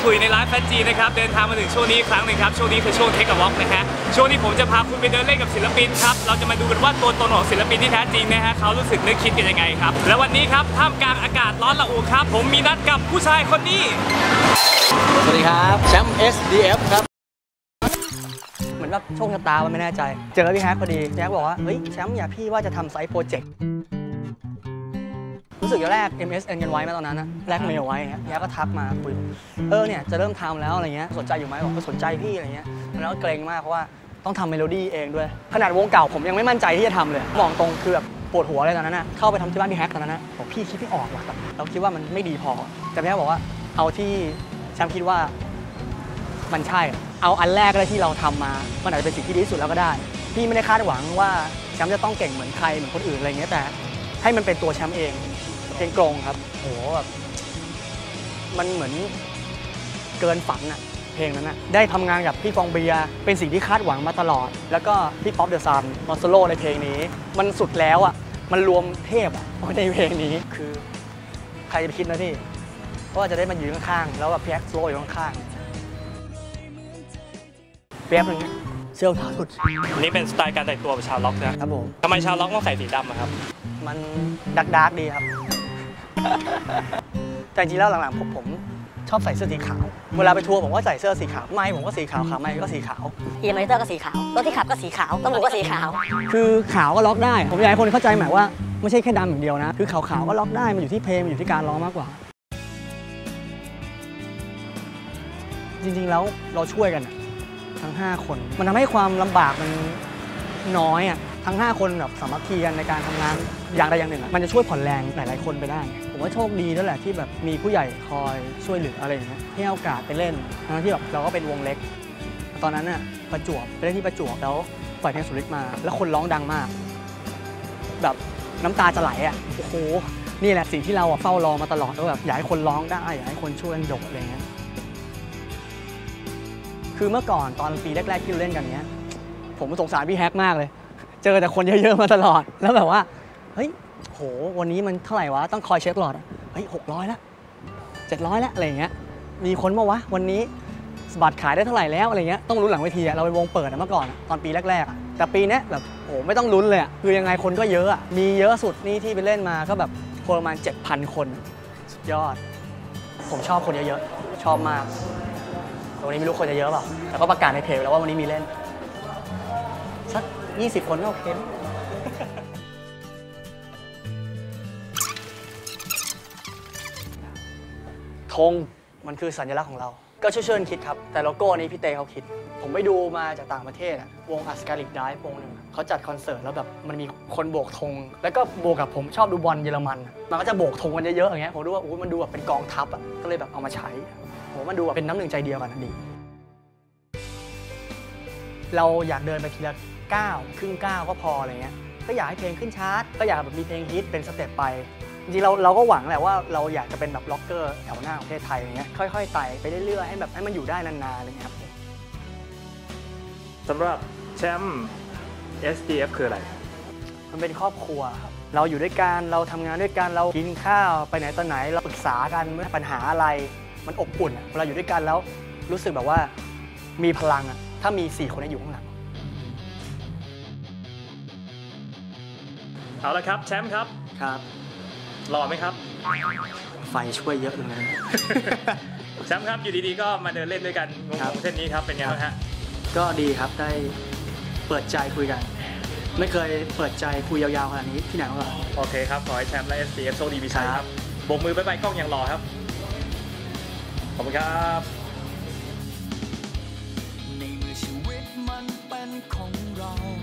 คุยในร้านแฟจีนะครับเดินทางมาถึงช่วงนี้ครั้งหนึ่งครับช่วงนี้คือช่วงเทคกับวอล์กนะฮะช่วงนี้ผมจะพาคุณไปเดินเล่นกับศิลปินครับเราจะมาดูกันว่าตัวตนของศิลปินที่แท้จริงนะฮะเขารู้สึกนึกคิดกันยังไงครับและวันนี้ครับท่ามกลางอากาศร้อนระอุครับผมมีนัดกับผู้ชายคนนี้สวัสดีครับแชมป์ SDF ครับเหมือนว่าโชคชะตามันไม่แน่ใจเจอพี่แฮกพอดีพี่แฮกบอกว่าเฮ้ยแชมป์อย่าพี่ว่าจะทำไซต์โปรเจกต์รู้สึกจะแรก MSN กันไว้มาตอนนั้นนะแลกเมลไว้เงี้ยพี่แฮกก็ทักมาคุยเนี่ยจะเริ่มทำแล้วอะไรเงี้ยสนใจอยู่ไหมบอกก็สนใจพี่อะไรเงี้ยแล้วก็เกรงมากเพราะว่าต้องทำเมโลดี้เองด้วยขนาดวงเก่าผมยังไม่มั่นใจที่จะทำเลยมองตรงคือแบบปวดหัวเลยตอนนั้นนะเข้าไปทำที่บ้านพี่แฮกตอนนั้นนะบอกพี่คิดไม่ออกว่ะเราคิดว่ามันไม่ดีพอแต่พี่แฮกบอกว่าเอาที่แชมป์คิดว่ามันใช่เอาอันแรกก็ได้ที่เราทำมามันอาจจะเป็นสิ่งที่ดีที่สุดแล้วก็ได้พี่ไม่ได้คาดหวังว่าแชมป์จะต้องเก่งเหมือนใครเหมือนคนอื่นอะไรเงี้ยแต่ให้มันเป็นตัวแชมป์เองเพลงกรงครับโหแบบมันเหมือนเกินฝันอะเพลงนั้นอะได้ทำงานกับพี่ฟองเบียร์เป็นสิ่งที่คาดหวังมาตลอดแล้วก็พี่ป๊อปเดอะซันมอนโซโล่ในเพลงนี้มันสุดแล้วอะมันรวมเทพอะในเพลงนี้คือใครจะไปคิดนะพี่ว่าจะได้มายืนข้างๆแล้วแบบพี่แอ็กซ์โลอยู่ข้างๆเปียบนึงเสื้อขาวสุดนี่เป็นสไตล์การแต่งตัวของชาวล็อกนะครับผมทำไมชาวล็อกต้องใส่สีดำครับมันดาร์กดีครับแต่จริงๆแล้วหลังๆผมชอบใส่เสื้อสีขาวเวลาไปทัวร์ผมก็ใส่เสื้อสีขาวไม้ผมก็สีขาวขาไม้ก็สีขาวเอียร์มอนิเตอร์ก็สีขาวรถที่ขับก็สีขาวต้นหมูก็สีขาวคือขาวก็ล็อกได้ผมอยากให้คนเข้าใจหมายว่าไม่ใช่แค่ดำอย่างเดียวนะคือขาวๆก็ล็อกได้มันอยู่ที่เพลงมันอยู่ที่การร้องมากกว่าจริงๆแล้วเราช่วยกันทั้ง5คนมันทำให้ความลำบากมันน้อยอ่ะทั้ง5คนแบบสามัคคีกันในการทำงานอย่างใดอย่างหนึ่งมันจะช่วยผ่อนแรงหลายๆคนไปได้ผมว่าโชคดีนั่นแหละที่แบบมีผู้ใหญ่คอยช่วยเหลืออะไรอย่างเงี้ยให้โอกาสไปเล่นทั้งที่แบบเราก็เป็นวงเล็กตอนนั้นน่ะประจวบไปเล่นที่ประจวบแล้วปล่อยเพลงสุริตมาแล้วคนร้องดังมากแบบน้ำตาจะไหลอ่ะโอ้โหนี่แหละสิ่งที่เราเฝ้ารอมาตลอดว่าแบบอยากให้คนร้องได้อยากให้คนช่วยกันโดดอะไรเงี้ยคือเมื่อก่อนตอนปีแรกๆที่เราเล่นกันเนี้ยผมสงสารพี่แฮกมากเลยเจอแต่คนเยอะๆมาตลอดแล้วแบบว่าเฮ้ยโหวันนี้มันเท่าไหร่วะต้องคอยเช็คตลอดเฮ้ย600แล้ว700แล้วอะไรอย่างเงี้ยมีคนมาวะวันนี้บัตรขายได้เท่าไหร่แล้วอะไรเงี้ยต้องลุ้นหลังเวทีเราเป็นวงเปิดเมื่อก่อนตอนปีแรกๆแต่ปีนี้แบบโหไม่ต้องลุ้นเลยคือยังไงคนก็เยอะมีเยอะสุดนี่ที่ไปเล่นมาก็แบบคนประมาณ 7,000 คนสุดยอดผมชอบคนเยอะๆชอบมากวันนี้ไม่รู้คนจะเยอะเปล่าแต่ก็ประกาศในเพจแล้วว่าวันนี้มีเล่นสัก20 คนก็โอเคธงมันคือสัญลักษณ์ของเราก็ช่วยๆคิดครับแต่โลโก้นี้พี่เต้เขาคิดผมไปดูมาจากต่างประเทศวงอัสการิกไดฟ์วงหนึ่งเขาจัดคอนเสิร์ตแล้วแบบมันมีคนโบกธงแล้วก็โบกกับผมชอบดูบอลเยอรมันมันก็จะโบกธงกันเยอะๆอย่างเงี้ยผมดูว่าโอ้มันดูแบบเป็นกองทัพก็เลยแบบเอามาใช้ผมมันดูแบบเป็นน้ำหนึ่งใจเดียวกันดีเราอยากเดินไปทีละก้าวครึ่งก้าวก็พออะไรเงี้ยก็อยากให้เพลงขึ้นชาร์ตก็อยากแบบมีเพลงฮิตเป็นสเต็ปไปจริงๆเราก็หวังแหละว่าเราอยากจะเป็นแบบล็อกเกอร์แถวหน้าของประเทศไทยอย่างเงี้ยค่อยๆไต่ไปเรื่อยๆให้แบบให้มันอยู่ได้นานๆอะไรเงี้ยครับสำหรับแชมป์ SDF คืออะไรมันเป็นครอบครัวครับเราอยู่ด้วยกันเราทำงานด้วยกันเรากินข้าวไปไหนตอนไหนเราปรึกษากันเมื่อปัญหาอะไรมันอบอุ่นเวลาอยู่ด้วยกันแล้วรู้สึกแบบว่ามีพลังถ้ามี4 คนอยู่ข้างหลังเอาละครับแชมป์ครับหล่อไหมครับไฟช่วยเยอะเลยนะแชมป์ครับอยู่ดีๆก็มาเดินเล่นด้วยกันงงๆเส้นนี้ครับเป็นไงบ้างฮะก็ดีครับได้เปิดใจคุยกันไม่เคยเปิดใจคุยยาวๆขนาดนี้ที่ไหนมาก่อนโอเคครับขอให้แชมป์และ SDF โชคดีมีชัยครับโบกมือบ๊ายบายกล้องอย่างหล่อครับขอบคุณครับในเมื่อชีวิตมันเป็นของเรา